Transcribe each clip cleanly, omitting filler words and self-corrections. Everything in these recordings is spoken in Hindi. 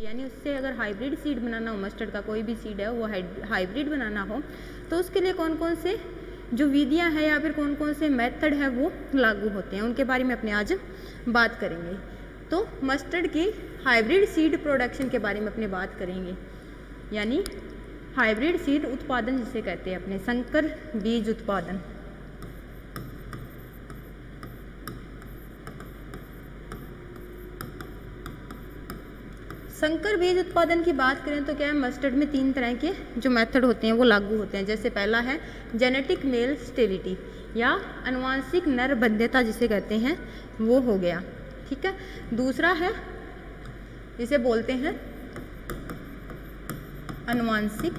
यानी उससे अगर हाइब्रिड सीड बनाना हो, मस्टर्ड का कोई भी सीड है वो हाइब्रिड बनाना हो, तो उसके लिए कौन कौन से जो विधियां हैं या फिर कौन कौन से मेथड है वो लागू होते हैं, उनके बारे में अपने आज बात करेंगे। तो मस्टर्ड की हाइब्रिड सीड प्रोडक्शन के बारे में अपने बात करेंगे, यानी हाइब्रिड सीड उत्पादन जिसे कहते हैं अपने संकर बीज उत्पादन। संकर बीज उत्पादन की बात करें तो क्या है, मस्टर्ड में 3 तरह के जो मेथड होते हैं वो लागू होते हैं। जैसे पहला है जेनेटिक मेल स्टेरिलिटी या आनुवांशिक नर बंध्यता जिसे कहते हैं, वो हो गया, ठीक है। दूसरा है इसे बोलते हैं आनुवांशिक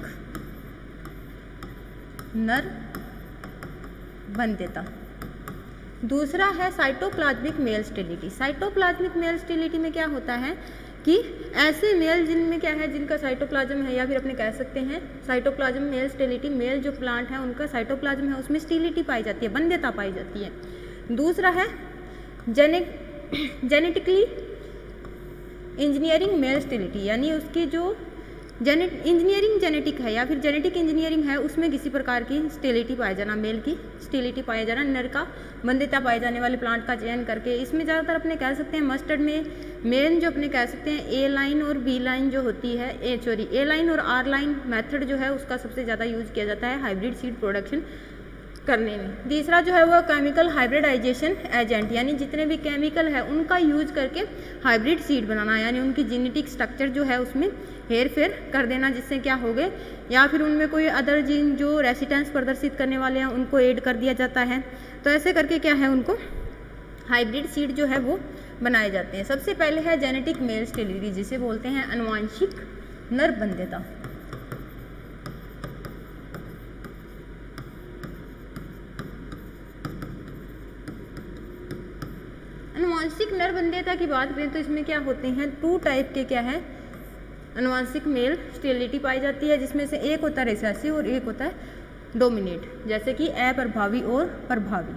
नर बंध्यता। दूसरा है cytoplasmic male sterility. Cytoplasmic male sterility में क्या होता है कि ऐसे मेल जिनमें क्या है, जिनका साइटोप्लाज्म है, या फिर अपने कह सकते हैं साइटोप्लाज्म मेल स्टेरिलिटी, मेल जो प्लांट है उनका साइटोप्लाज्म है उसमें स्टेरिलिटी पाई जाती है, बंध्यता पाई जाती है। दूसरा है जेनेटिकली इंजीनियरिंग मेल स्टेरिलिटी, यानी उसकी जो इंजीनियरिंग जेनेटिक है या फिर जेनेटिक इंजीनियरिंग है उसमें किसी प्रकार की स्टेरिलिटी पाया जाना, मेल की स्टेरिलिटी पाया जाना, नर का बंध्यता पाए जाने वाले प्लांट का चयन करके। इसमें ज़्यादातर अपने कह सकते हैं मस्टर्ड में मेन जो अपने कह सकते हैं ए लाइन और बी लाइन जो होती है, ए लाइन और आर लाइन मेथड जो है उसका सबसे ज़्यादा यूज किया जाता है हाइब्रिड सीड प्रोडक्शन करने में। तीसरा जो है वो केमिकल हाइब्रिडाइजेशन एजेंट, यानी जितने भी केमिकल है उनका यूज करके हाइब्रिड सीड बनाना, यानी उनकी जेनेटिक स्ट्रक्चर जो है उसमें हेर फेर कर देना, जिससे क्या हो गए, या फिर उनमें कोई अदर जीन जो रेसिस्टेंस प्रदर्शित करने वाले हैं उनको ऐड कर दिया जाता है। तो ऐसे करके क्या है उनको हाइब्रिड सीड जो है वो बनाए जाते हैं। सबसे पहले है जेनेटिक मेल स्टेरिलिटी जिसे बोलते हैं आनुवांशिक नर बंध्यता। आनुवांशिक नर बंध्यता की बात करें तो इसमें क्या होते हैं, 2 टाइप के क्या है आनुवांशिक मेल स्टेरिलिटी पाई जाती है, जिसमें से एक होता है रिसेसिव और एक होता है डोमिनेट, जैसे कि अप्रभावी और प्रभावी,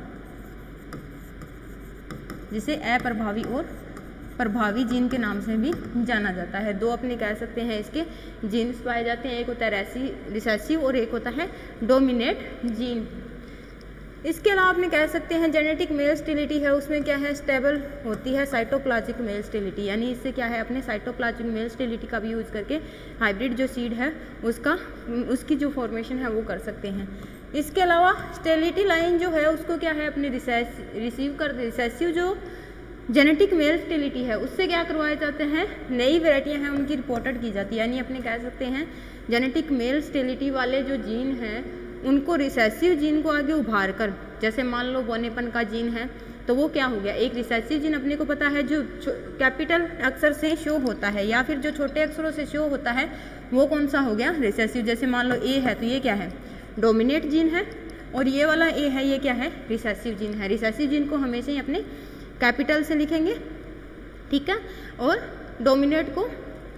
जिसे अप्रभावी और प्रभावी जीन के नाम से भी जाना जाता है। 2 अपने कह सकते हैं इसके जीन्स पाए जाते हैं, एक होता है रिसेसिव और एक होता है डोमिनेट जीन। इसके अलावा आपने कह सकते हैं जेनेटिक मेल स्टेरिलिटी है उसमें क्या है स्टेबल होती है साइटोप्लाज्मिक मेल स्टेरिलिटी, यानी इससे क्या है अपने साइटोप्लाज्मिक मेल स्टेरिलिटी का भी यूज करके हाइब्रिड जो सीड है उसकी जो फॉर्मेशन है वो कर सकते हैं। इसके अलावा स्टेरिलिटी लाइन जो है उसको क्या है अपने रिसेसिव जो जेनेटिक मेल स्टेरिलिटी है उससे क्या करवाए जाते हैं, नई वेराइटियाँ हैं उनकी रिपोर्टेड की जाती है, यानी अपने कह सकते हैं जेनेटिक मेल स्टेरिलिटी वाले जो जीन हैं उनको रिसेसिव जीन को आगे उभार कर, जैसे मान लो बौनेपन का जीन है तो वो क्या हो गया, एक रिसेसिव जीन अपने को पता है जो कैपिटल अक्षर से शो होता है या फिर जो छोटे अक्षरों से शो होता है वो कौन सा हो गया रिसेसिव। जैसे मान लो ए है तो ये क्या है डोमिनेट जीन है, और ये वाला ए है ये क्या है रिसेसिव जीन है। रिसेसिव जीन को हमेशा ही अपने कैपिटल से लिखेंगे, ठीक है, और डोमिनेट को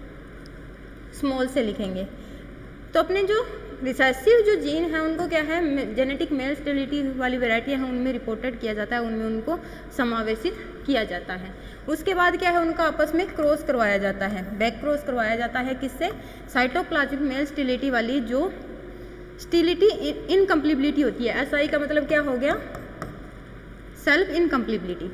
स्मॉल से लिखेंगे। तो अपने जो रिसेसिव जो जीन है उनको क्या है जेनेटिक मेल स्टेरिलिटी वाली वेराइटियाँ हैं उनमें रिपोर्टेड किया जाता है, उनमें उनको समावेशित किया जाता है। उसके बाद क्या है उनका आपस में क्रॉस करवाया जाता है, बैक क्रॉस करवाया जाता है, किससे, साइटोप्लाज्मिक मेल स्टेरिलिटी वाली जो स्टेरिलिटी इनकम्प्लीबिलिटी होती है, एसआई का मतलब क्या हो गया सेल्फ इनकम्प्लीबिलिटी,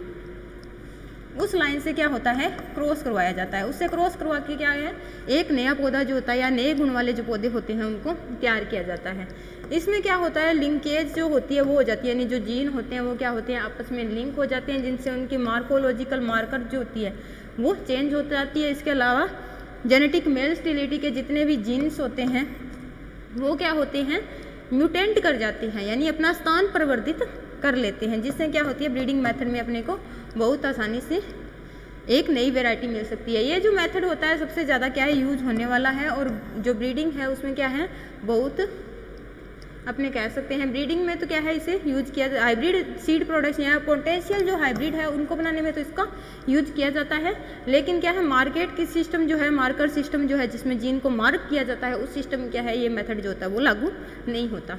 उस लाइन से क्या होता है क्रॉस करवाया जाता है। उससे क्रॉस करवा के क्या है एक नया पौधा जो होता है या नए गुण वाले जो पौधे होते हैं उनको तैयार किया जाता है। इसमें क्या होता है लिंकेज जो होती है वो हो जाती है, यानी जो जीन होते हैं वो क्या होते हैं आपस में लिंक हो जाते हैं, जिनसे उनकी मार्कोलॉजिकल मार्कर जो होती है वो चेंज हो जाती है। इसके अलावा जेनेटिक मेल स्टेरिलिटी के जितने भी जीन्स होते हैं वो क्या होते हैं म्यूटेंट कर जाते हैं, यानी अपना स्थान परिवर्तित कर लेते हैं, जिससे क्या होती है ब्रीडिंग मेथड में अपने को बहुत आसानी से एक नई वैरायटी मिल सकती है। ये जो मेथड होता है सबसे ज़्यादा क्या है यूज होने वाला है, और जो ब्रीडिंग है उसमें क्या है बहुत अपने कह सकते हैं ब्रीडिंग में तो क्या है इसे यूज किया हाइब्रिड सीड प्रोडक्शन या पोटेंशियल जो हाइब्रिड है उनको बनाने में तो इसका यूज किया जाता है। लेकिन क्या है मार्केट की सिस्टम जो है मार्कर सिस्टम जो है जिसमें जीन को मार्क किया जाता है उस सिस्टम क्या है ये मेथड जो होता है वो लागू नहीं होता।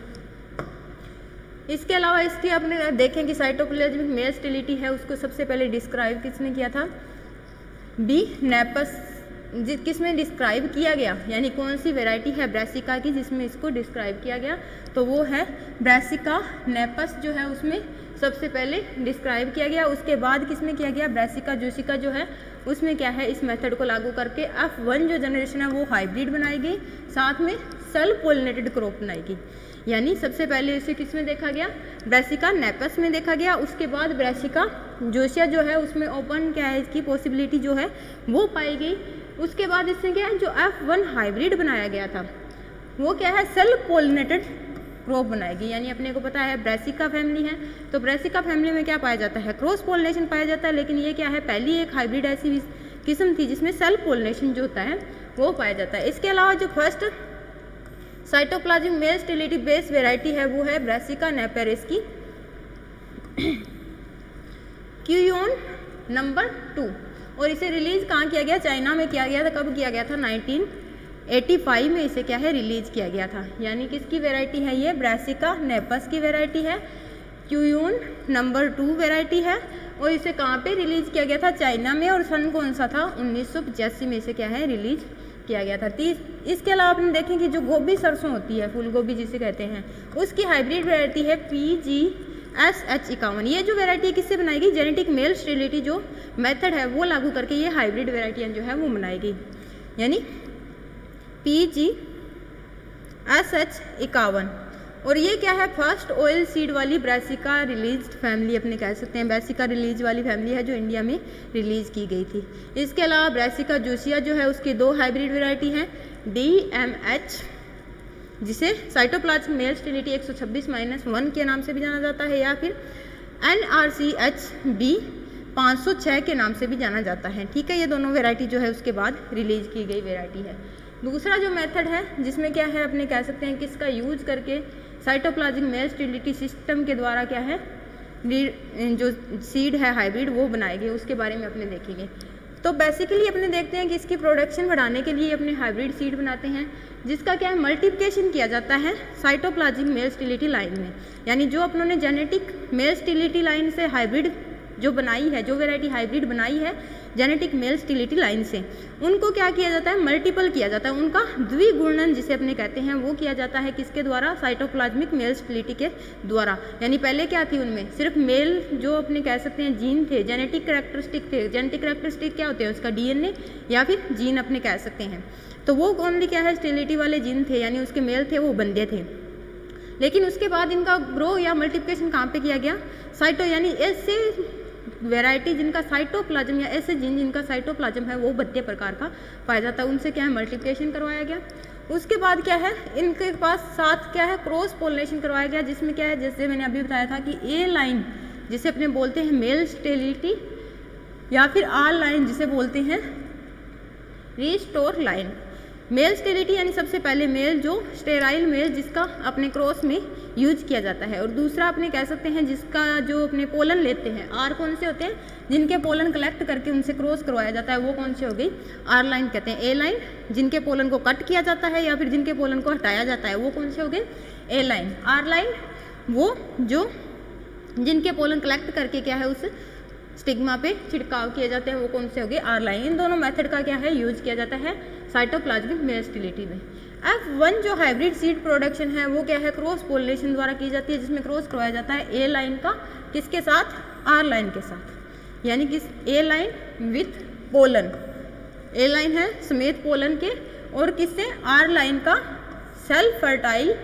इसके अलावा इसकी अपने देखें कि साइटोप्लाज्मिक मेल स्टेरिलिटी है उसको सबसे पहले डिस्क्राइब किसने किया था, बी किस में डिस्क्राइब किया गया, यानी कौन सी वैरायटी है ब्रासिका की जिसमें इसको डिस्क्राइब किया गया, तो वो है ब्रासिका नेपस जो है उसमें सबसे पहले डिस्क्राइब किया गया। उसके बाद किसमें किया गया, ब्रासिका जोशिका जो है उसमें क्या है, इस मेथड को लागू करके F1 जो जनरेशन है वो हाइब्रिड बनाई गई, साथ में सेल्फ पोलिनेटेड क्रॉप बनाई गई। यानी सबसे पहले इसे किस में देखा गया, ब्रासिका नेपस में देखा गया। उसके बाद ब्रासिका जोशिया जो है उसमें ओपन क्या है, इसकी पॉसिबिलिटी जो है वो पाई गई। उसके बाद इससे क्या है, जो F1 हाइब्रिड बनाया गया था वो क्या है, सेल्फ पोलिनेटेड क्रॉप बनाएगी। यानी अपने को पता है ब्रासिका फैमिली है, तो ब्रासिका फैमिली में क्या पाया जाता है, क्रॉस पोलिनेशन पाया जाता है। लेकिन ये क्या है, पहली एक हाइब्रिड ऐसी किस्म थी जिसमें सेल्फ पोलिनेशन जो होता है वो पाया जाता है। इसके अलावा जो first cytoplasmic male sterility based variety है वो है ब्रासिका नेपेरिस की क्यूयोन नंबर 2, और इसे रिलीज कहाँ किया गया, चाइना में किया गया था। कब किया गया था, 1985 में इसे क्या है, रिलीज किया गया था। यानी किसकी वेराइटी है ये, ब्रासिका नेपस की वेराइटी है, क्यूयोन नंबर 2 वेराइटी है, और इसे कहाँ पे रिलीज किया गया था, चाइना में। और सन कौन सा था, 1985 में इसे क्या है, रिलीज किया गया था। इसके अलावा आपने देखें कि जो गोभी सरसों होती है, फूल गोभी जिसे कहते हैं, उसकी हाइब्रिड वेराइटी है PGSH51। ये जो वेराइटी किससे बनाई गई, जेनेटिक मेल स्टेरिलिटी जो मेथड है वो लागू करके ये हाइब्रिड वेराइटियाँ जो है वो बनाई गई। यानी PGSH51, और ये क्या है, फर्स्ट ऑयल सीड वाली ब्रासिका रिलीज फैमिली अपने कह सकते हैं, ब्रासिका रिलीज वाली फैमिली है जो इंडिया में रिलीज की गई थी। इसके अलावा ब्रासिका जोशिया जो है उसकी 2 हाइब्रिड वेराइटी हैं, DMH जिसे साइटोप्लाज्मिक मेल स्टेरिलिटी 126-1 के नाम से भी जाना जाता है, या फिर NRCHB 506 के नाम से भी जाना जाता है। ठीक है, ये दोनों वेराइटी जो है उसके बाद रिलीज की गई वेराइटी है। दूसरा जो मेथड है जिसमें क्या है, अपने कह सकते हैं किसका यूज करके साइटोप्लाज्मिक मेल स्टेरिलिटी सिस्टम के द्वारा क्या है, जो सीड है हाइब्रिड वो बनाएंगे, उसके बारे में अपने देखेंगे। तो बेसिकली अपने देखते हैं कि इसकी प्रोडक्शन बढ़ाने के लिए अपने हाइब्रिड सीड बनाते हैं, जिसका क्या है, मल्टीप्लिकेशन किया जाता है साइटोप्लाज्मिक मेल स्टेरिलिटी लाइन में। यानी जो अपनों ने जेनेटिक मेल स्टेरिलिटी लाइन से हाइब्रिड जो बनाई है, जो वेराइटी हाइब्रिड बनाई है जेनेटिक मेल स्टेरिलिटी लाइन से, उनको क्या किया जाता है, मल्टीपल किया जाता है, उनका द्विगुणन जिसे अपने कहते हैं वो किया जाता है। किसके द्वारा, साइटोप्लाज्मिक मेल स्टेरिलिटी के द्वारा। यानी पहले क्या थी, उनमें सिर्फ मेल जो अपने कह सकते हैं जीन थे, जेनेटिक कैरेक्टरिस्टिक थे। जेनेटिक कैरेक्टरिस्टिक क्या होते हैं, उसका DNA या फिर जीन अपने कह सकते हैं, तो वो ओनली क्या है, स्टेरिलिटी वाले जीन थे, यानी उसके मेल थे वो बंदे थे। लेकिन उसके बाद इनका ग्रो या मल्टीप्लिकेशन कहाँ पे किया गया, साइटो, यानी ऐसे वेराइटी जिनका साइटोप्लाज्म या ऐसे जीन जिनका साइटोप्लाज्म है वो 32 प्रकार का पाया जाता है, उनसे क्या है, मल्टीप्लिकेशन करवाया गया। उसके बाद क्या है, इनके पास साथ क्या है, क्रॉस पोलिनेशन करवाया गया, जिसमें क्या है, जैसे मैंने अभी बताया था कि A लाइन जिसे अपने बोलते हैं मेल स्टेरिलिटी, या फिर R लाइन जिसे बोलते हैं रिस्टोर लाइन। मेल स्टेरिलिटी यानी सबसे पहले मेल जो स्टेराइल मेल जिसका अपने क्रॉस में यूज किया जाता है, और दूसरा अपने कह सकते हैं जिसका जो अपने पोलन लेते हैं, आर कौन से होते हैं, जिनके पोलन कलेक्ट करके उनसे क्रॉस करवाया जाता है, वो कौन से हो गई, आर लाइन कहते हैं। ए लाइन जिनके पोलन को कट किया जाता है या फिर जिनके पोलन को हटाया जाता है, वो कौन से हो गए, ए लाइन। आर लाइन वो जो जिनके पोलन कलेक्ट करके क्या है उस स्टिग्मा पे छिड़काव किए जाते हैं, वो कौन से हो गए, आर लाइन। इन दोनों मेथड का क्या है, यूज किया जाता है साइटोप्लाज्मिक मेल स्टेरिलिटी में। F1 जो हाइब्रिड सीड प्रोडक्शन है वो क्या है, क्रॉस पोलिनेशन द्वारा की जाती है, जिसमें क्रॉस करवाया जाता है ए लाइन का किसके साथ, आर लाइन के साथ। यानी किस, A line with pollen, A line है समेत पोलन के, और किससे, आर लाइन का सेल्फ फर्टाइल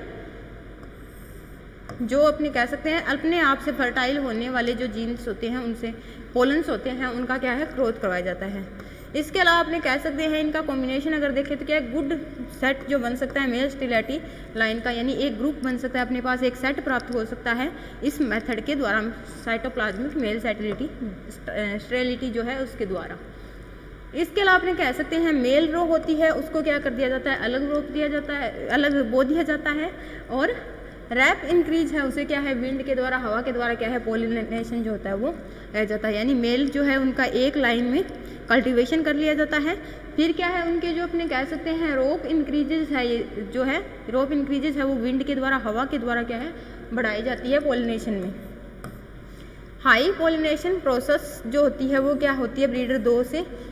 जो अपने कह सकते हैं अपने आप से फर्टाइल होने वाले जो जीन्स होते हैं, उनसे पोलन्स होते हैं, उनका क्या है, ग्रोथ करवाया जाता है। इसके अलावा अपने कह सकते हैं इनका कॉम्बिनेशन अगर देखें तो क्या है, गुड सेट जो बन सकता है मेल स्टेरिलिटी लाइन का, यानी एक ग्रुप बन सकता है, अपने पास एक सेट प्राप्त हो सकता है इस मेथड के द्वारा, साइटोप्लाज्मिक मेल स्टेरिलिटी जो है उसके द्वारा। इसके अलावा अपने कह सकते हैं मेल रो होती है उसको क्या कर दिया जाता है, अलग रोक दिया जाता है, अलग बो दिया जाता है, और रैप इंक्रीज है उसे क्या है, विंड के द्वारा, हवा के द्वारा क्या है, पोलिनेशन जो होता है वो रह जाता है। यानी मेल जो है उनका एक लाइन में कल्टीवेशन कर लिया जाता है। फिर क्या है, उनके जो अपने कह सकते हैं रोप इंक्रीजेज है, ये जो है रोप इंक्रीजेज है वो विंड के द्वारा, हवा के द्वारा क्या है, बढ़ाई जाती है पोलिनेशन में। हाई पोलिनेशन प्रोसेस जो होती है वो क्या होती है, ब्रीडर 2 से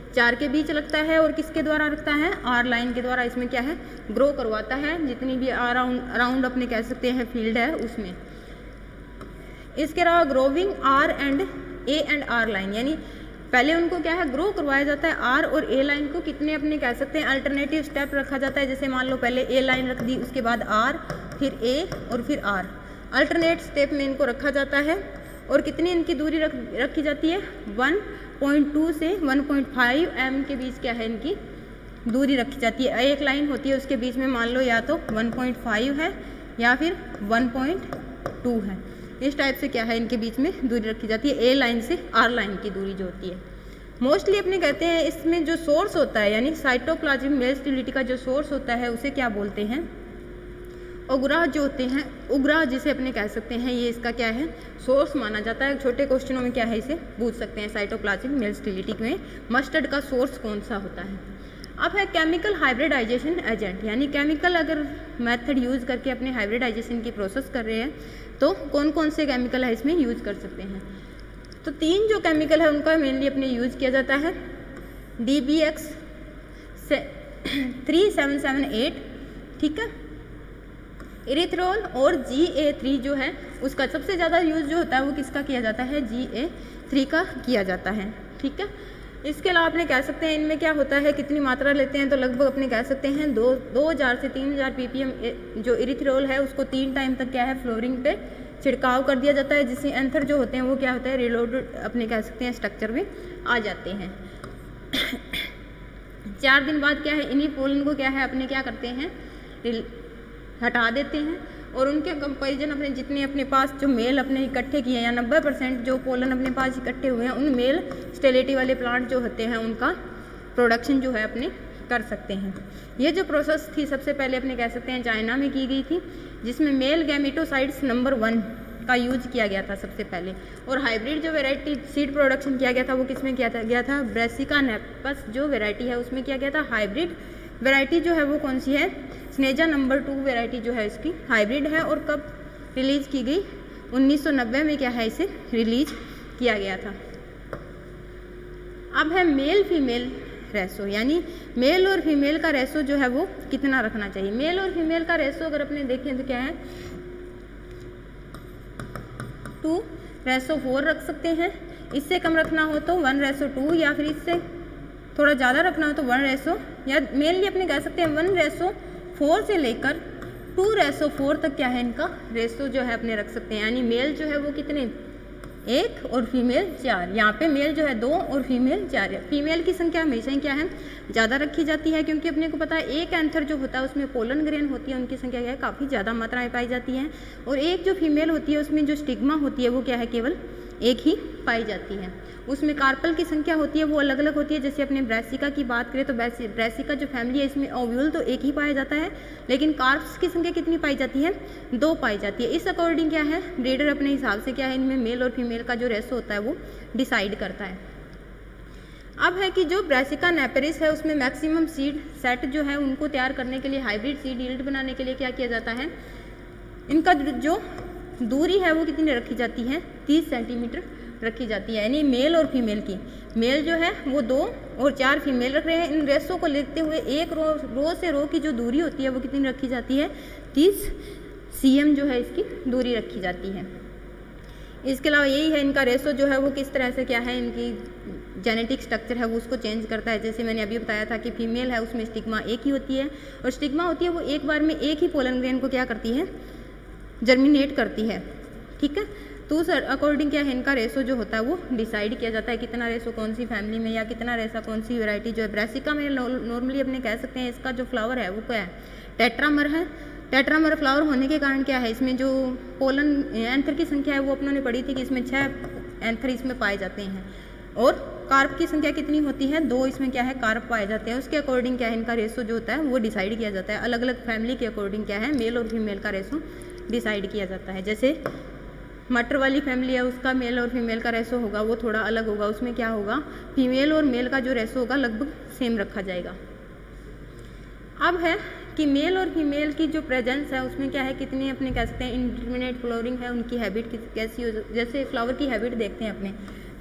4 के बीच लगता है और किसके द्वारा रखता है, आर लाइन के द्वारा इसमें क्या है ग्रो करवाता है, जितनी भी अराउंड अपने कह सकते हैं फील्ड है उसमें। इसके अलावा growing R and A and R line, यानी पहले उनको क्या है ग्रो करवाया जाता है आर और ए लाइन को कितने अपने कह सकते हैं अल्टरनेटिव स्टेप रखा जाता है। जैसे मान लो पहले ए लाइन रख दी, उसके बाद आर, फिर ए और फिर आर, अल्टरनेट स्टेप में इनको रखा जाता है। और कितनी इनकी दूरी रखी जाती है, 1.2 से 1.5 m के बीच क्या है इनकी दूरी रखी जाती है। एक लाइन होती है उसके बीच में मान लो या तो 1.5 है या फिर 1.2 है, इस टाइप से क्या है इनके बीच में दूरी रखी जाती है ए लाइन से आर लाइन की दूरी जो होती है। मोस्टली अपने कहते हैं इसमें जो सोर्स होता है, यानी साइटोप्लाज्मिक मेल स्टेबिलिटी का जो सोर्स होता है उसे क्या बोलते हैं, उग्रा जो होते हैं, उग्रा जिसे अपने कह सकते हैं, ये इसका क्या है सोर्स माना जाता है। छोटे क्वेश्चनों में क्या है इसे पूछ सकते हैं, साइटोप्लाज्मिक मेल स्टेबिलिटी में मस्टर्ड का सोर्स कौन सा होता है। अब है केमिकल हाइब्रिडाइजेशन एजेंट, यानी केमिकल अगर मेथड यूज़ करके अपने हाइब्रिडाइजेशन की प्रोसेस कर रहे हैं तो कौन कौन से केमिकल है इसमें यूज़ कर सकते हैं। तो 3 जो केमिकल है उनका मेनली अपने यूज़ किया जाता है, DBX 3778, ठीक है, इरिथ्रोल और GA3 जो है उसका सबसे ज़्यादा यूज़ जो होता है वो किसका किया जाता है, GA3 का किया जाता है, ठीक है। इसके अलावा अपने कह सकते हैं इनमें क्या होता है, कितनी मात्रा लेते हैं, तो लगभग अपने कह सकते हैं 2000 से 3000 ppm जो इरिथ्रोल है उसको 3 टाइम तक क्या है फ्लोरिंग पे छिड़काव कर दिया जाता है, जिससे एंथर जो होते हैं वो क्या होता है रिलोडेड अपने कह सकते हैं स्ट्रक्चर में आ जाते हैं। 4 दिन बाद क्या है इन्हीं पोलन को क्या है अपने क्या करते हैं हटा देते हैं और उनके कंपैरिजन अपने जितने अपने पास जो मेल अपने इकट्ठे किए हैं या 90% जो पोलन अपने पास इकट्ठे हुए हैं उन मेल स्टेबिलिटी वाले प्लांट जो होते हैं उनका प्रोडक्शन जो है अपने कर सकते हैं। ये जो प्रोसेस थी सबसे पहले अपने कह सकते हैं चाइना में की गई थी, जिसमें मेल गैमेटोसाइड्स नंबर 1 का यूज किया गया था सबसे पहले। और हाइब्रिड जो वेराइटी सीड प्रोडक्शन किया गया था वो किसमें किया गया था, ब्रेसिका नेपस जो वेराइटी है उसमें किया गया था। हाइब्रिड वेराइटी जो है वो कौन सी है, स्नेजा नंबर 2 वेराइटी जो है इसकी हाइब्रिड है। और कब रिलीज की गई, 1990 में क्या है इसे रिलीज किया गया था। अब है मेल फीमेल रेसो, यानी मेल और फीमेल का रेसो जो है वो कितना रखना चाहिए। मेल और फीमेल का रेसो अगर अपने देखें तो क्या है 2:4 रख सकते हैं। इससे कम रखना हो तो 1:2 या फिर इससे थोड़ा ज़्यादा रखना हो तो 1 या मेनली अपने कह सकते हैं 1:4 से लेकर 2:4 तक क्या है इनका रेसो जो है अपने रख सकते हैं। यानी मेल जो है वो कितने 1 और फीमेल 4, यहाँ पे मेल जो है 2 और फीमेल 4 है। फीमेल की संख्या हमेशा ही क्या है ज़्यादा रखी जाती है, क्योंकि अपने को पता है एक एंथर जो होता है उसमें पोलन ग्रेन होती है, उनकी संख्या क्या है काफ़ी ज़्यादा मात्रा में पाई जाती है। और एक जो फीमेल होती है उसमें जो स्टिग्मा होती है वो क्या है केवल एक ही पाई जाती है। उसमें कार्पल की संख्या होती है वो अलग अलग होती है। जैसे अपने ब्रेसिका की बात करें तो ब्रेसिका जो फैमिली है इसमें ओव्यूल तो एक ही पाया जाता है, लेकिन कार्प्स की संख्या कितनी पाई जाती है 2 पाई जाती है। इस अकॉर्डिंग क्या है ब्रीडर अपने हिसाब से क्या है इनमें मेल और फीमेल का जो रेसो होता है वो डिसाइड करता है। अब है कि जो ब्रेसिका नेपेरिस है उसमें मैक्सिमम सीड सेट जो है उनको तैयार करने के लिए हाइब्रिड सीड यील्ड बनाने के लिए क्या किया जाता है, इनका जो दूरी है वो कितनी रखी जाती है 30 सेंटीमीटर रखी जाती है। यानी मेल और फीमेल की, मेल जो है वो 2 और 4 फीमेल रख रहे हैं। इन रेसों को लेते हुए एक रो से रो की जो दूरी होती है वो कितनी रखी जाती है 30 cm जो है इसकी दूरी रखी जाती है। इसके अलावा यही है इनका रेसो जो है वो किस तरह से क्या है इनकी जेनेटिक स्ट्रक्चर है वो उसको चेंज करता है। जैसे मैंने अभी बताया था कि फीमेल है उसमें स्टिग्मा एक ही होती है, और स्टिग्मा होती है वो एक बार में एक ही पोलन ग्रेन को क्या करती है जर्मिनेट करती है, ठीक है। तो उस अकॉर्डिंग क्या है इनका रेसो जो होता है वो डिसाइड किया जाता है, कितना रेसो कौन सी फैमिली में या कितना रेसा कौन सी वैरायटी जो है। ब्रेसिका में नॉर्मली अपने कह सकते हैं इसका जो फ्लावर है वो क्या है टेट्रामर है। टेट्रामर फ्लावर होने के कारण क्या है इसमें जो पोलन एंथर की संख्या है वो अपनों ने पढ़ी थी कि इसमें 6 एंथर इसमें पाए जाते हैं, और कार्प की संख्या कितनी होती है 2 इसमें क्या है कार्प पाए जाते हैं। उसके अकॉर्डिंग क्या है इनका रेसो जो होता है वो डिसाइड किया जाता है। अलग अलग फैमिली के अकॉर्डिंग क्या है मेल और फीमेल का रेसो डिसाइड किया जाता है। जैसे मटर वाली फैमिली है उसका मेल और फीमेल का रेसो होगा वो थोड़ा अलग होगा, उसमें क्या होगा फीमेल और मेल का जो रेसो होगा लगभग सेम रखा जाएगा। अब है कि मेल और फीमेल की जो प्रेजेंस है उसमें क्या है कितनी अपने कह सकते हैं इंडिटरमिनेट फ्लोरिंग है, उनकी हैबिट कैसी हो। जैसे फ्लावर की हैबिट देखते हैं अपने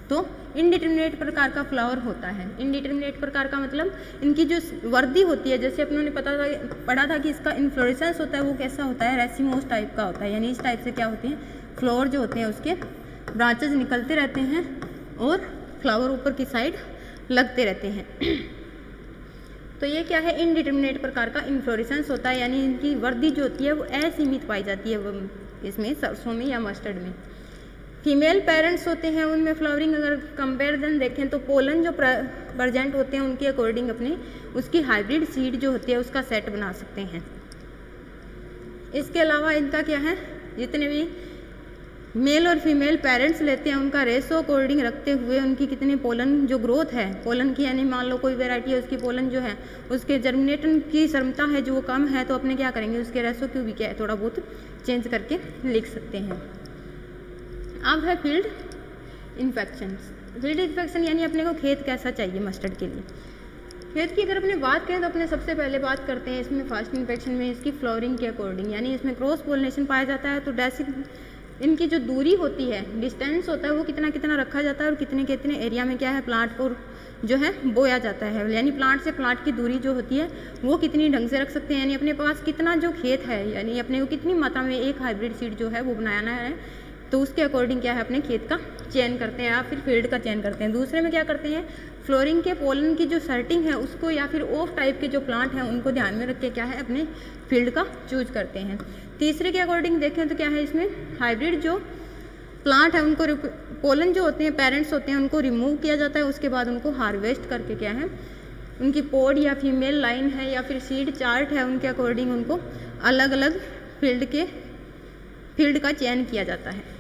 तो इनडिटर्मिनेट प्रकार का फ्लावर होता है। इनडिटर्मिनेट प्रकार का मतलब इनकी जो वर्दी होती है, जैसे अपनों ने पढ़ा था कि इसका इन्फ्लोरेसेंस होता है वो कैसा होता है, रेसिमोस टाइप का होता है। यानी इस टाइप से क्या होते हैं, फ्लावर जो होते हैं उसके ब्रांचेज निकलते रहते हैं और फ्लावर ऊपर की साइड लगते रहते हैं। तो ये क्या है, इनडिटर्मिनेट प्रकार का इन्फ्लोरेसेंस होता है। यानी इनकी वर्दी जो होती है वो असीमित पाई जाती है इसमें, सरसों में या मस्टर्ड में। फीमेल पेरेंट्स होते हैं उनमें फ्लावरिंग अगर कंपेरिजन देखें तो पोलन जो प्रेजेंट होते हैं उनके अकॉर्डिंग अपने उसकी हाइब्रिड सीड जो होती है उसका सेट बना सकते हैं। इसके अलावा इनका क्या है, जितने भी मेल और फीमेल पेरेंट्स लेते हैं उनका रेशो अकॉर्डिंग रखते हुए उनकी कितनी पोलन जो ग्रोथ है पोलन की, यानी मान लो कोई वैरायटी है उसकी पोलन जो है उसके जर्मिनेशन की क्षमता है जो वो कम है, तो अपने क्या करेंगे उसके रेशो को भी क्या है थोड़ा बहुत चेंज करके लिख सकते हैं। अब है फील्ड इन्फेक्शन। फील्ड इन्फेक्शन यानी अपने को खेत कैसा चाहिए मस्टर्ड के लिए। खेत की अगर अपने बात करें तो अपने सबसे पहले बात करते हैं इसमें फर्स्ट इन्फेक्शन में इसकी फ्लावरिंग के अकॉर्डिंग, यानी इसमें क्रॉस पोलिनेशन पाया जाता है। तो डेसिक इनकी जो दूरी होती है, डिस्टेंस होता है वो कितना कितना रखा जाता है और कितने कितने एरिया में क्या है प्लांट को जो है बोया जाता है। यानी प्लांट से प्लांट की दूरी जो होती है वो कितनी ढंग से रख सकते हैं, यानी अपने पास कितना जो खेत है, यानी अपने को कितनी मात्रा में एक हाइब्रिड सीड जो है वो बनाना है, तो उसके अकॉर्डिंग क्या है अपने खेत का चयन करते हैं या फिर फील्ड का चयन करते हैं। दूसरे में क्या करते हैं, फ्लोरिंग के पोलन की जो सर्टिंग है उसको या फिर ऑफ टाइप के जो प्लांट हैं उनको ध्यान में रख के क्या है अपने फील्ड का चूज करते हैं। तीसरे के अकॉर्डिंग देखें तो क्या है इसमें हाइब्रिड जो प्लांट है उनको पोलन जो होते हैं पेरेंट्स होते हैं उनको रिमूव किया जाता है, उसके बाद उनको हार्वेस्ट करके क्या है उनकी पोड या फीमेल लाइन है या फिर सीड चार्ट है उनके अकॉर्डिंग उनको अलग अलग फील्ड का चयन किया जाता है।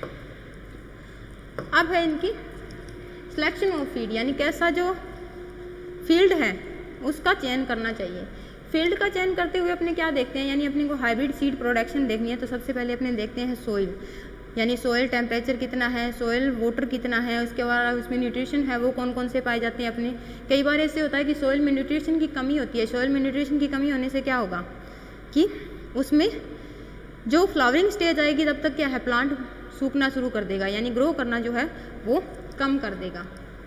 अब है इनकी सिलेक्शन ऑफ फील्ड, यानी कैसा जो फील्ड है उसका चयन करना चाहिए। फील्ड का चयन करते हुए अपने क्या देखते हैं, यानी अपने को हाइब्रिड सीड प्रोडक्शन देखनी है तो सबसे पहले अपने देखते हैं सोइल, यानी सोइल टेम्परेचर कितना है, सोइल वाटर कितना है, उसके बाद उसमें न्यूट्रिशन है वो कौन कौन से पाए जाते हैं अपने। कई बार ऐसे होता है कि सोइल में न्यूट्रिशन की कमी होती है। सोइल में न्यूट्रिशन की कमी होने से क्या होगा कि उसमें जो फ्लावरिंग स्टेज आएगी तब तक क्या है प्लांट सूखना शुरू कर देगा, यानी ग्रो करना जो है वो कम कर देगा।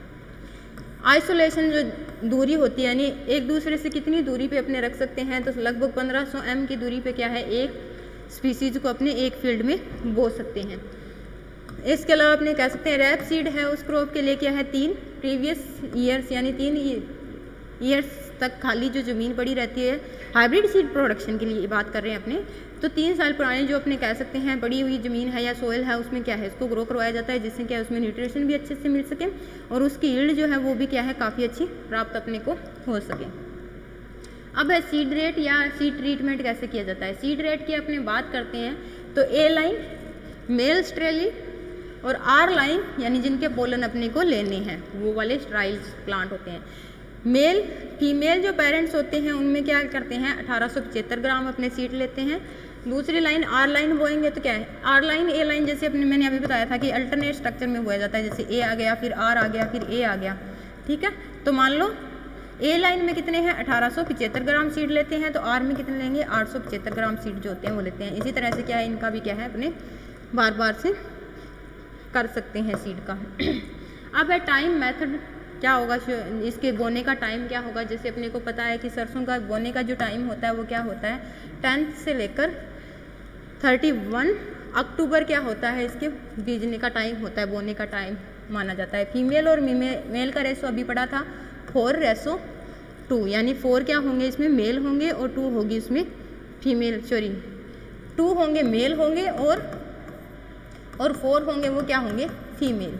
आइसोलेशन जो दूरी होती है, यानी एक दूसरे से कितनी दूरी पे अपने रख सकते हैं, तो लगभग 1500 m की दूरी पे क्या है एक स्पीसीज को अपने एक फील्ड में बो सकते हैं। इसके अलावा अपने कह सकते हैं रैप सीड है उस क्रॉप के लिए क्या है 3 प्रीवियस ईयर्स, यानी 3 ईयर्स तक खाली जो ज़मीन पड़ी रहती है हाइब्रिड सीड प्रोडक्शन के लिए बात कर रहे हैं अपने, तो 3 साल पुराने जो अपने कह सकते हैं पड़ी हुई ज़मीन है या सोइल है उसमें क्या है इसको ग्रो करवाया जाता है, जिससे क्या है उसमें न्यूट्रिशन भी अच्छे से मिल सके और उसकी यील्ड जो है वो भी क्या है काफ़ी अच्छी प्राप्त अपने को हो सके। अब है सीड रेट या सीड ट्रीटमेंट कैसे किया जाता है। सीड रेट की अपने बात करते हैं तो ए लाइन मेल स्ट्रेली और आर लाइन यानी जिनके पोलन अपने को लेने हैं वो वाले स्ट्राइल्स प्लांट होते हैं। मेल फीमेल जो पेरेंट्स होते हैं उनमें क्या करते हैं 1875 ग्राम अपने सीड लेते हैं। दूसरी लाइन आर लाइन बोएंगे तो क्या है आर लाइन ए लाइन, जैसे अपने मैंने अभी बताया था कि अल्टरनेट स्ट्रक्चर में बोया जाता है, जैसे ए आ गया फिर आर आ गया फिर ए आ गया, ठीक है। तो मान लो ए लाइन में कितने हैं 1875 ग्राम सीड लेते हैं, तो आर में कितने लेंगे 875 ग्राम सीड जो होते हैं वो लेते हैं। इसी तरह से क्या है इनका भी क्या है अपने बार बार से कर सकते हैं सीड का। अब है टाइम मेथड क्या होगा, इसके बोने का टाइम क्या होगा। जैसे अपने को पता है कि सरसों का बोने का जो टाइम होता है वो क्या होता है 10 से लेकर 31 अक्टूबर क्या होता है इसके बीजने का टाइम होता है, बोने का टाइम माना जाता है। फीमेल और मेल का रेशो अभी पड़ा था 4:2, यानी 4 क्या होंगे इसमें मेल होंगे और 2 होगी इसमें फीमेल, 2 होंगे मेल होंगे और 4 होंगे वो क्या होंगे फीमेल,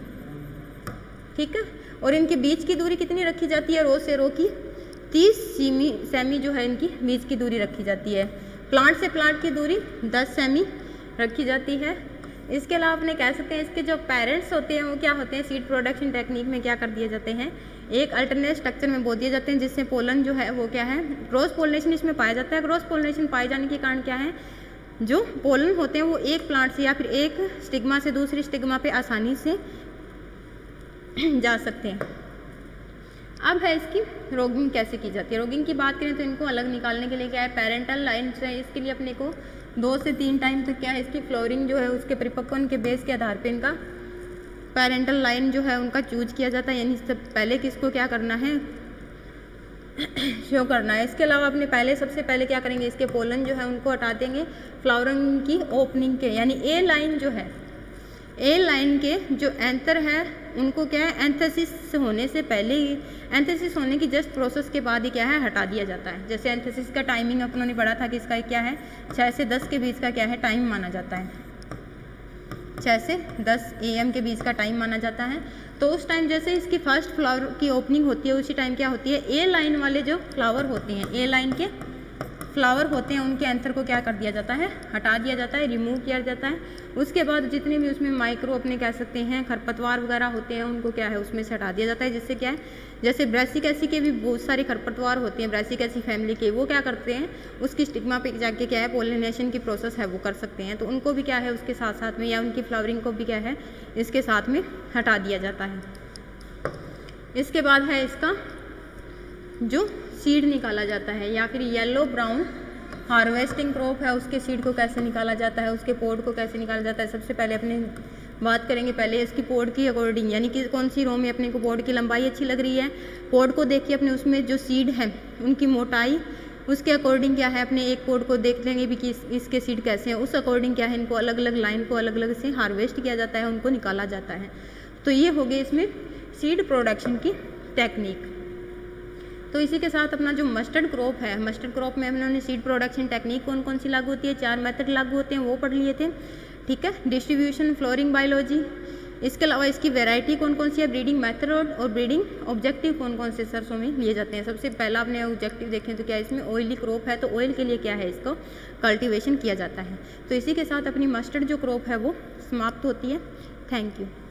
ठीक है। और इनके बीच की दूरी कितनी रखी जाती है, रो से रो की 30 सेमी जो है इनकी बीच की दूरी रखी जाती है। प्लांट से प्लांट की दूरी 10 सेमी रखी जाती है। इसके अलावा अपने कह सकते हैं इसके जो पेरेंट्स होते हैं वो क्या होते हैं सीड प्रोडक्शन टेक्निक में क्या कर दिए जाते हैं एक अल्टरनेट स्ट्रक्चर में बो दिए जाते हैं, जिससे पोलन जो है वो क्या है क्रॉस पोलिनेशन इसमें पाया जाता है। क्रॉस पोलिनेशन पाए जाने के कारण क्या है जो पोलन होते हैं वो एक प्लांट से या फिर एक स्टिग्मा से दूसरी स्टिग्मा पे आसानी से जा सकते हैं। अब है इसकी रोगिंग कैसे की जाती है। रोगिंग की बात करें तो इनको अलग निकालने के लिए क्या है पेरेंटल लाइन है, इसके लिए अपने को 2 से 3 टाइम तक क्या है इसकी फ्लोरिंग जो है उसके परिपक्वन के बेस के आधार पे इनका पेरेंटल लाइन जो है उनका चूज किया जाता है, यानी इससे पहले किसको क्या करना है, शो करना है। इसके अलावा अपने सबसे पहले क्या करेंगे, इसके पोलन जो है उनको हटा देंगे फ्लावरिंग की ओपनिंग के, यानी ए लाइन जो है, ए लाइन के जो एंथर है उनको क्या है, एंथेसिस होने से पहले ही, एंथेसिस होने की जस्ट प्रोसेस के बाद ही क्या है, हटा दिया जाता है। जैसे एंथेसिस का टाइमिंग अपनों ने पढ़ा था कि इसका क्या है, 6 से 10 के बीच का क्या है टाइम माना जाता है, 6 से 10 AM के बीच का टाइम माना जाता है। तो उस टाइम जैसे इसकी फर्स्ट फ्लावर की ओपनिंग होती है, उसी टाइम क्या होती है, ए लाइन वाले जो फ्लावर होते हैं, ए लाइन के फ्लावर होते हैं, उनके एंथर को क्या कर दिया जाता है, हटा दिया जाता है, रिमूव किया जाता है। उसके बाद जितने भी उसमें माइक्रो अपने कह सकते हैं खरपतवार वगैरह होते हैं, उनको क्या है उसमें से हटा दिया जाता है। जिससे क्या है, जैसे ब्रासिकेसी के भी बहुत सारे खरपतवार होते हैं, ब्रासिकेसी फैमिली के, वो क्या करते हैं, उसकी स्टिग्मा पे जाके क्या है पोलिनेशन की प्रोसेस है वो कर सकते हैं। तो उनको भी क्या है उसके साथ साथ में, या उनकी फ्लावरिंग को भी क्या है इसके साथ में हटा दिया जाता है। इसके बाद है इसका जो सीड निकाला जाता है, या फिर येलो ब्राउन हार्वेस्टिंग क्रॉप है, उसके सीड को कैसे निकाला जाता है, उसके पोड को कैसे निकाला जाता है। सबसे पहले अपने बात करेंगे पहले इसकी पोड की अकॉर्डिंग, यानी कि कौन सी रो में अपने को पोड की लंबाई अच्छी लग रही है, पोड को देखिए अपने उसमें जो सीड है उनकी मोटाई, उसके अकॉर्डिंग क्या है, अपने एक पोड को देख लेंगे भी कि इसके सीड कैसे हैं, उस अकॉर्डिंग क्या है इनको अलग अलग लाइन को अलग अलग से हार्वेस्ट किया जाता है, उनको निकाला जाता है। तो ये हो गई इसमें सीड प्रोडक्शन की टेक्निक। तो इसी के साथ अपना जो मस्टर्ड क्रॉप है, मस्टर्ड क्रॉप में हमने सीड प्रोडक्शन टेक्निक कौन कौन सी लागू होती है, 4 मेथड लागू होते हैं, वो पढ़ लिए थे, ठीक है। डिस्ट्रीब्यूशन, फ्लोरिंग बायोलॉजी, इसके अलावा इसकी वैरायटी कौन कौन सी है, ब्रीडिंग मेथड और ब्रीडिंग ऑब्जेक्टिव कौन कौन से सरसों में लिए जाते हैं। सबसे पहला अपने ऑब्जेक्टिव देखें तो क्या इसमें ऑयली क्रॉप है, तो ऑयल के लिए क्या है इसको कल्टीवेशन किया जाता है। तो इसी के साथ अपनी मस्टर्ड जो क्रॉप है वो समाप्त होती है। Thank you.